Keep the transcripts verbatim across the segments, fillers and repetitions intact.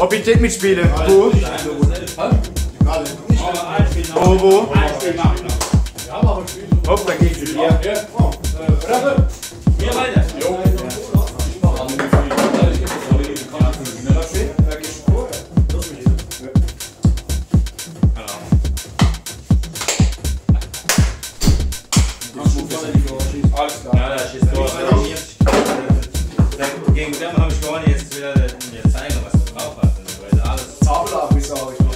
Ob ich den mitspiele? Wo? Wo, wo? Hopp, dann geht's zu dir. Hier weiter. Alles klar. Ja, da schießt du. Gegen den habe ich gewonnen, jetzt wieder mir zeigen, was du drauf hast. Weil alles Zabelabriss sage ich noch.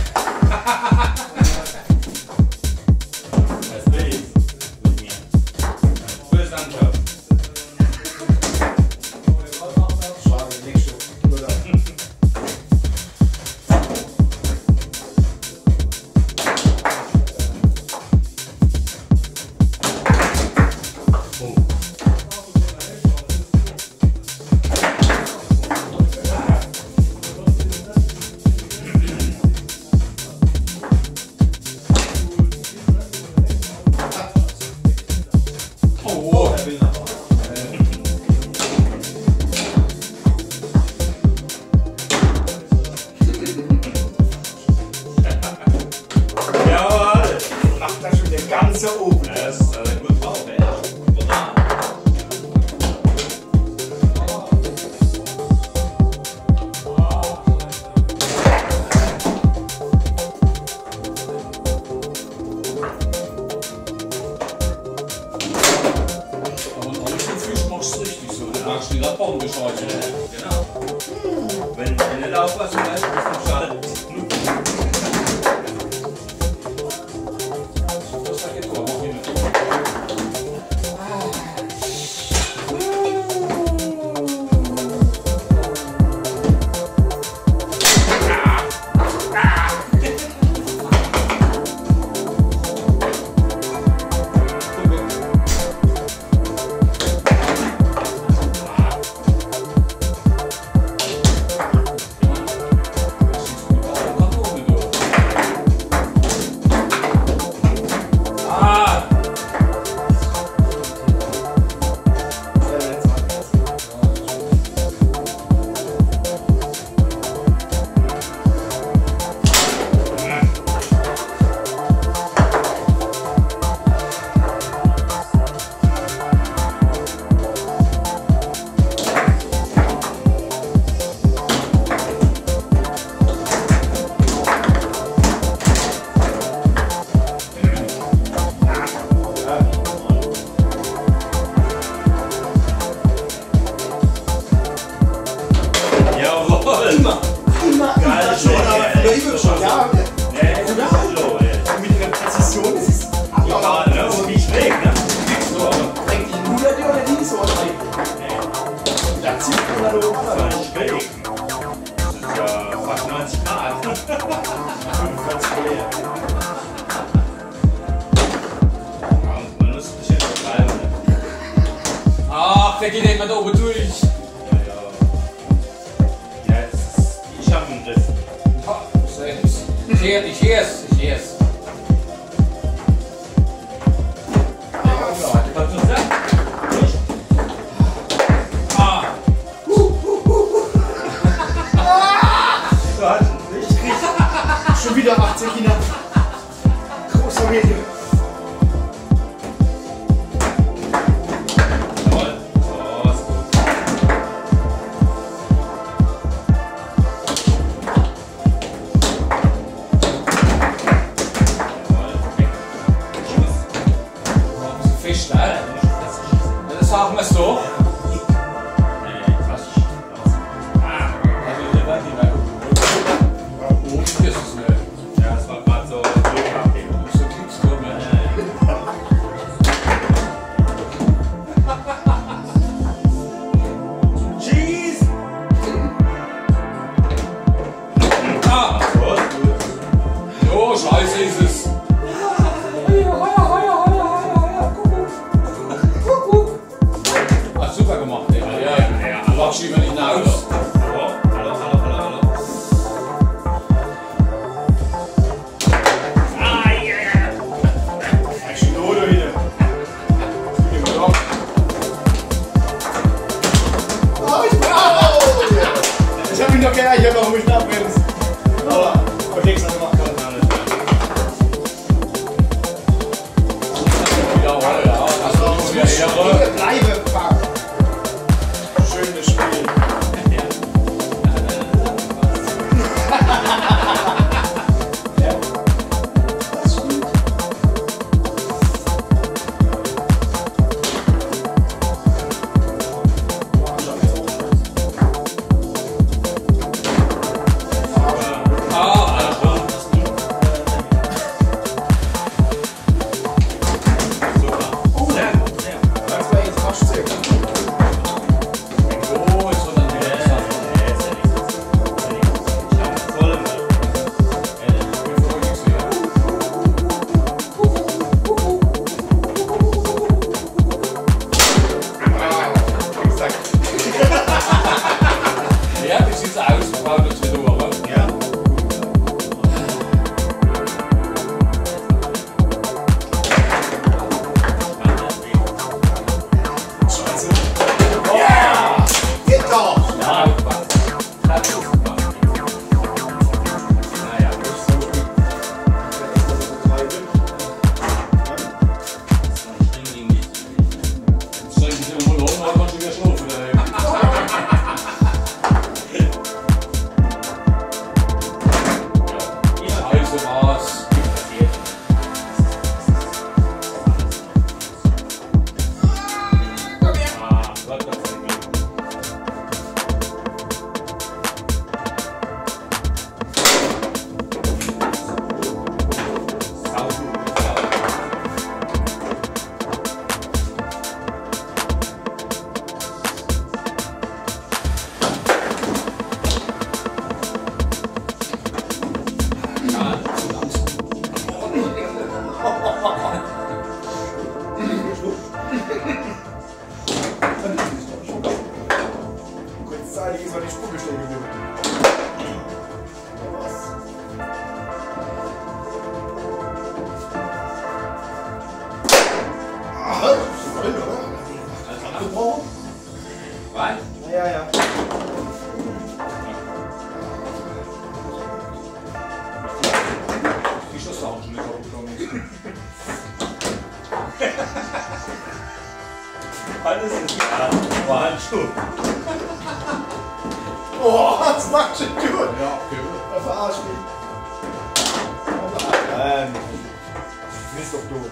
das will ich mit mir. Böses Ankauf. Schade, nächste. Jawohl! Macht das schon der ganze oben. Das ist also gut drauf, ey. Brutal. Die Radbahn bescheuert. Genau. Wenn du nicht aufpassen weißt, bist du schade. Das ist ja mach ich nicht. Jawohl! Immer, immer, Geil, immer schon, schon, ja, aber ja, immer schon. Ja, Ja, jetzt ist es so, ey. mit der Präzision, das ist Ja, das ist wie schräg, ne? So, bringt die hundert oder die so rein. Da zieht man da oben das an. ist schräg. Das ist ja fast neunzig Grad. fünfundvierzig leer. Man muss ein bisschen betreiben, ne? Ach, der geht immer da oben durch. Ja, ja. Ja, das ist, ich hab einen Griff. Ich sehe es, ich sehe es, ich sehe es. Kannst du sagen? Ah, Du hast es nicht. Schon wieder achtzig Kinder. Großer Medium. Jawohl. So, ist gut. Jawohl, perfekt. Tschüss. Fisch, ne? Das sagen wir so. Nee, fast nicht. Ah, Das ist es nicht. ja, das war gerade so Glück abheben. So kriegst du mir. noch gerne, ich hab noch ruhig abbremst. Aber, okay, ich sag mal, bleibe, fuck. Schönes Spiel. Ja. Das ist gut. Kurzzeitig ist mal die Spucke stehen geblieben. Was? Ja, ja. Die Schuss auch schon nicht aufgekommen. Alles ist ja, aber Handschuh. Oh, das macht schon gut. Ja, okay. Er verarscht mich. Ähm, Mist doch du.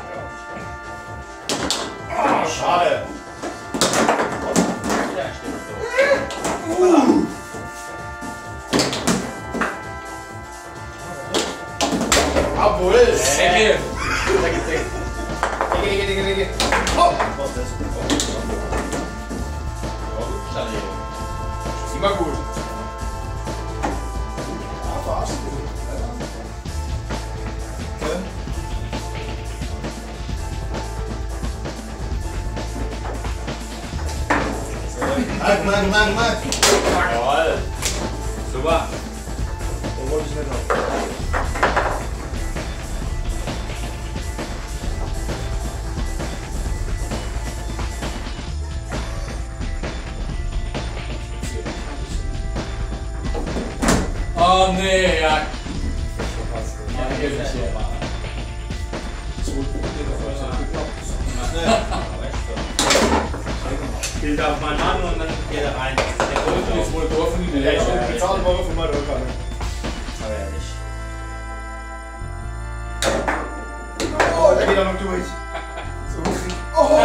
Ah, schade. Ja, stimmt so. Uh. Obwohl. Ecke. Decke, Decke. Decke, Decke, Decke, Decke. Oh! Was ist das? Immer gut. Ja, verarscht mich. Okay. Mark, Mark, Mark, Mark. Jawohl. Super. Den wollte ich nicht haben. Oh nee, ja. Ja, hier ist ja mal. Gilt auf meinen Mann und dann geht er rein. Der Und jetzt wohl dürfen die Ja, ich nicht. bin bezahlt worden von meiner Rückhand. Aber ja nicht. Oh, da geht er noch durch. So. Oh!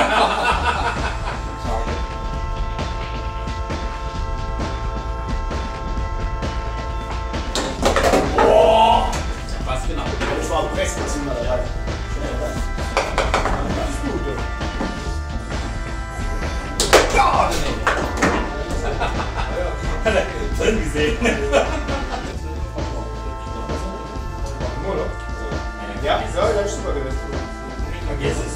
Was genau? Das war ein Pressbeziehen dabei. Das ist gut. Ja! Hat er drin gesehen. Oder? Ja, ja, das ist super gewesen. Vergiss es.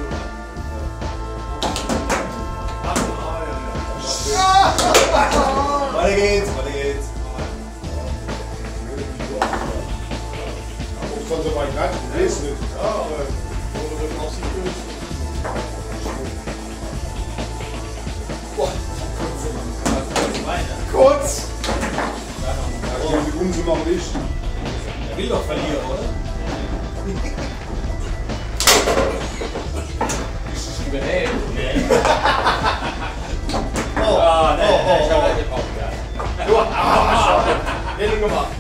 Weiter geht's, weiter geht's. Ich konnte so weit rein, du willst nicht. Ja, aber wo du auf sie willst. Boah, kurz. Umso machen ich. Er will doch verlieren, oder? Ist das überhaupt? Nee. Oh, Ah, nee, oh, nee, ich oh, hab oh. nicht gebraucht, ja. Du, ah, schade. Hätte gemacht.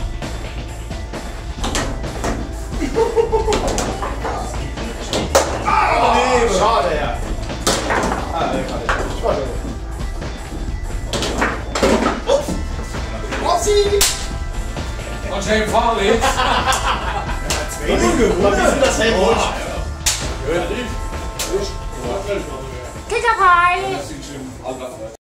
Ah, nee, schade, ja. Ah, nee, kann ich nicht. Schade. Ups. Upsi. Und schön fahren jetzt. Was ist denn das Sandwich? Hört dich? Kickerei! Das sind schön.